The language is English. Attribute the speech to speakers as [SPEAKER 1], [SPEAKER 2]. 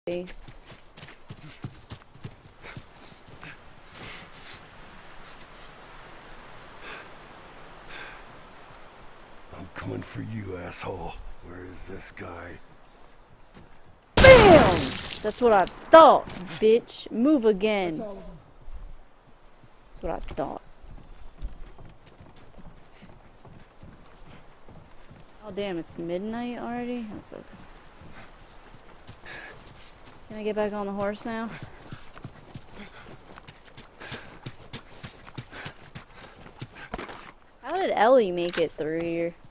[SPEAKER 1] face.
[SPEAKER 2] I'm coming for you, asshole. Where is this guy?
[SPEAKER 1] BAM! That's what I thought, bitch. Move again. That's what I thought. Oh damn, it's midnight already? That sucks. Can I get back on the horse now? How did Ellie make it through here?